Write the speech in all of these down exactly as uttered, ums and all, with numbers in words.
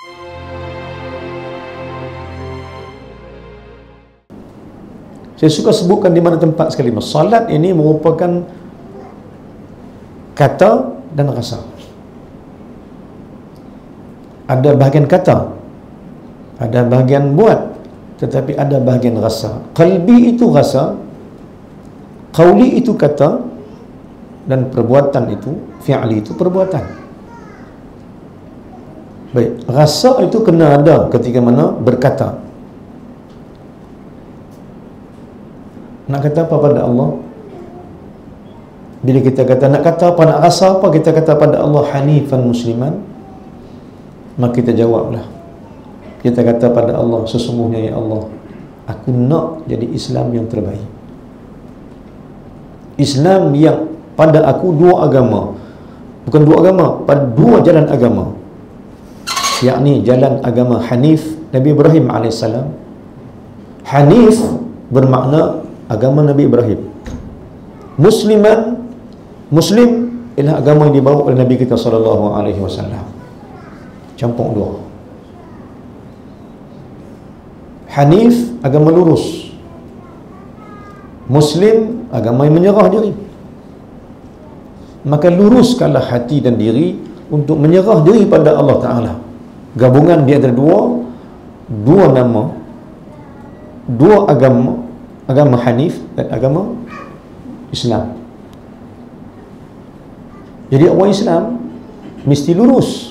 Saya suka sebutkan di mana tempat sekali. Salat ini merupakan kata dan rasa. Ada bahagian kata, ada bahagian buat, tetapi ada bahagian rasa. Qalbi itu rasa, qauli itu kata, dan perbuatan itu, fi'li itu perbuatan. Baik, rasa itu kena ada ketika mana berkata. Nak kata apa pada Allah? Bila kita kata nak kata apa, nak rasa apa, kita kata pada Allah hanifan musliman, maka kita jawablah. Kita kata pada Allah, sesungguhnya ya Allah, aku nak jadi Islam yang terbaik. Islam yang pada aku dua agama, bukan dua agama, pada dua jalan agama, yakni jalan agama Hanif Nabi Ibrahim alaihissalam. Hanif bermakna agama Nabi Ibrahim. Musliman, Muslim ialah agama yang dibawa oleh Nabi kita sallallahu alaihi wasallam. Campur dua. Hanif, agama lurus. Muslim, agama yang menyerah diri. Maka luruskanlah hati dan diri untuk menyerah diri pada Allah Ta'ala. Gabungan di antara dua, dua nama, dua agama, agama Hanif dan agama Islam. Jadi orang Islam mesti lurus,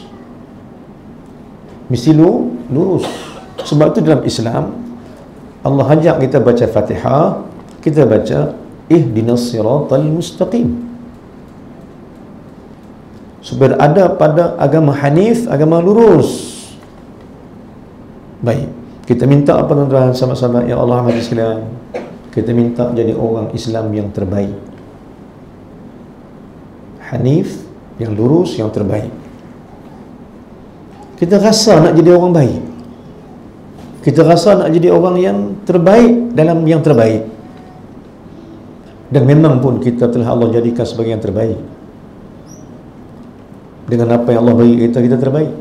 mesti lu, lurus. Sebab itu dalam Islam Allah ajak kita baca Fatihah, kita baca ihdinas siratal mustaqim, supaya ada pada agama Hanif, agama lurus. Baik, kita minta apa tuan-tuan sama-sama, ya Allah hadirin sekalian, kita minta jadi orang Islam yang terbaik, Hanif, yang lurus, yang terbaik. Kita rasa nak jadi orang baik, kita rasa nak jadi orang yang terbaik dalam yang terbaik, dan memang pun kita telah Allah jadikan sebagai yang terbaik. Dengan apa yang Allah beri kita, kita terbaik.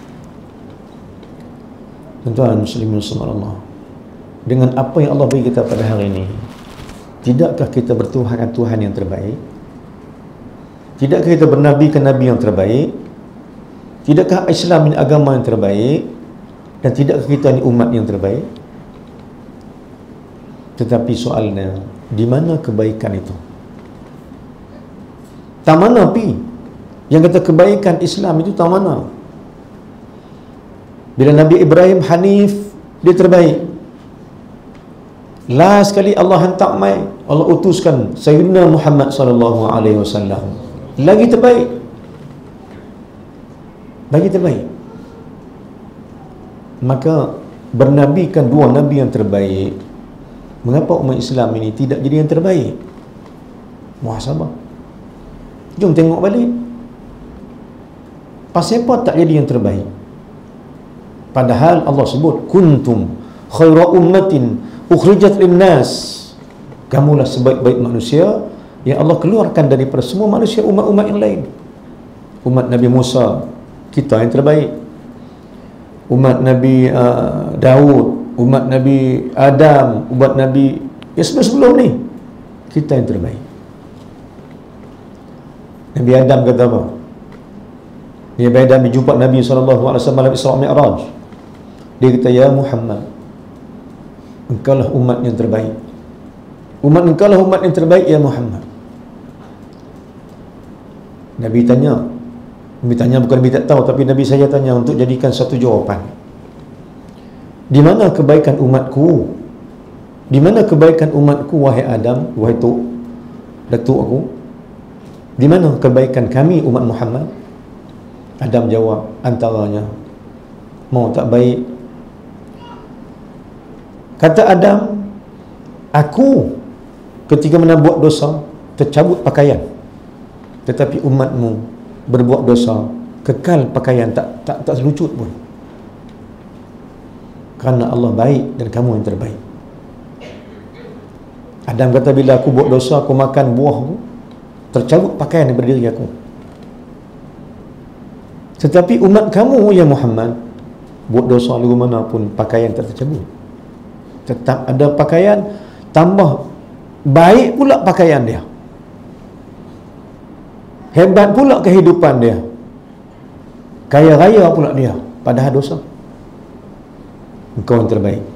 Tuan-tuan muslimin subhanallah, dengan apa yang Allah beri kita pada hari ini, tidakkah kita bertuhan dengan Tuhan yang terbaik? Tidakkah kita bernabi ke Nabi yang terbaik? Tidakkah Islam ini agama yang terbaik? Dan tidakkah kita ini umat yang terbaik? Tetapi soalnya, di mana kebaikan itu? Tak mana pi? Yang kata kebaikan Islam itu tak mana? Bila Nabi Ibrahim Hanif, dia terbaik. Last sekali Allah hantar mai, Allah utuskan Sayyidina Muhammad sallallahu alaihi wasallam, lagi terbaik, lagi terbaik. Maka bernabikan dua nabi yang terbaik, mengapa umat Islam ini tidak jadi yang terbaik? Muhasabah. Jom tengok balik, pasal apa tak jadi yang terbaik? Padahal Allah sebut kuntum khaira ummatin ukhrijat linnas, kamulah sebaik-baik manusia yang Allah keluarkan daripada semua manusia, umat-umat yang lain. Umat Nabi Musa, kita yang terbaik. Umat Nabi uh, Daud, umat Nabi Adam, umat Nabi yang sebelum-sebelum ni, kita yang terbaik. Nabi Adam kata apa? Nabi Adam berjumpa Nabi sallallahu alaihi wasallam dalam Isra Mi'raj. Dia kata, ya Muhammad, engkaulah umat yang terbaik. Umat engkaulah umat yang terbaik ya Muhammad. Nabi tanya, Nabi tanya bukan Nabi tak tahu, tapi Nabi saya tanya untuk jadikan satu jawapan. Di mana kebaikan umatku? Di mana kebaikan umatku wahai Adam, wahai Tok, datuk aku? Di mana kebaikan kami umat Muhammad? Adam jawab, antaranya mau tak baik. Kata Adam, aku ketika mana buat dosa tercabut pakaian, tetapi umatmu berbuat dosa kekal pakaian, tak tak tak selucut pun. Kerana Allah baik dan kamu yang terbaik. Adam kata, bila aku buat dosa, aku makan buah, tercabut pakaian daripada diri aku. Tetapi umat kamu ya Muhammad, buat dosa lagu mana pun pakaian tak tercabut, tetap ada pakaian, tambah baik pula pakaian dia, hebat pula kehidupan dia, kaya raya pula dia, padahal dosa. Engkau yang terbaik.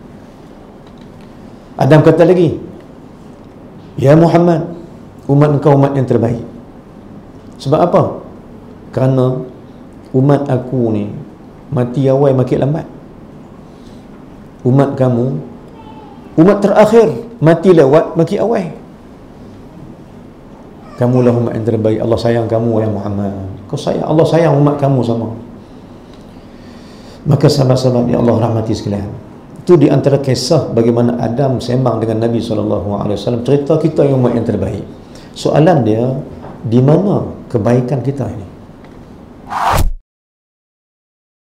Adam kata lagi, ya Muhammad, umat engkau umat yang terbaik. Sebab apa? Kerana umat aku ni mati awal makin lambat. Umat kamu, umat terakhir, mati lewat makin awal. Kamulah umat yang terbaik. Allah sayang kamu, ya Muhammad. Kau sayang, Allah sayang umat kamu sama. Maka sahabat-sahabat yang Allah rahmati sekalian, itu di antara kisah bagaimana Adam sembang dengan Nabi sallallahu alaihi wasallam, cerita kita yang umat yang terbaik. Soalan dia, di mana kebaikan kita ini?